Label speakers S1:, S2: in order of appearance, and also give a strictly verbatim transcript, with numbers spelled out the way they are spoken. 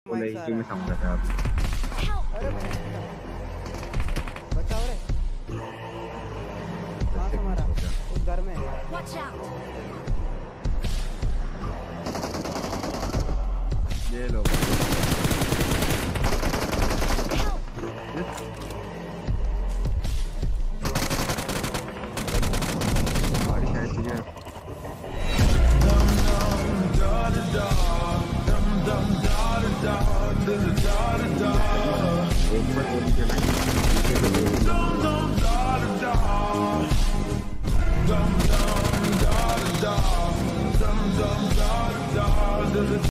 S1: बोले ही में समझ रहा था।
S2: अरे बचाओ रे। कहाँ से मारा? उस घर में।
S1: ये लो। बारिश ऐसी है। एक बार बोल के